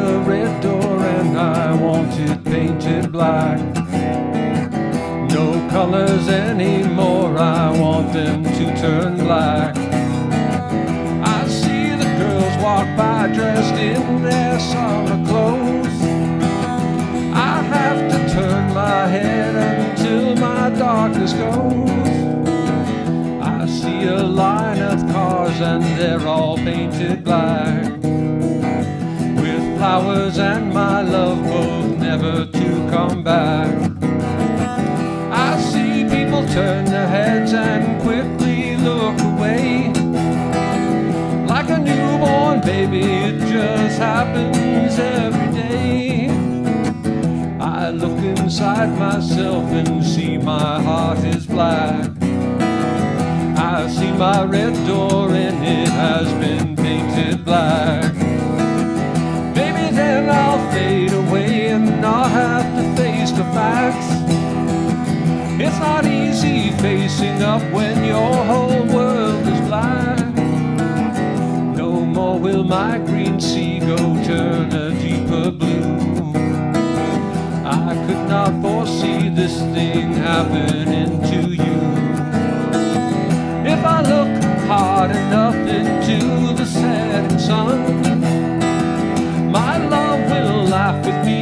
a red door and I want it painted black. No colors anymore, I want them to turn black. I see the girls walk by dressed in their summer clothes. I have to turn my head until my darkness goes. I see a line of cars and they're all painted black, with flowers and my love both never to come back. I see people turn their heads and quickly look away. Like a newborn baby, it just happens every day. I look inside myself and see my heart is black. I see my red door and it has been painted black. Maybe then I'll fade away and not have to face the facts. It's not easy facing up when your whole world is black. No more will my green sea go turn a deeper blue. I could not foresee this thing happening to you. If I look hard enough into the setting sun, my love will laugh with me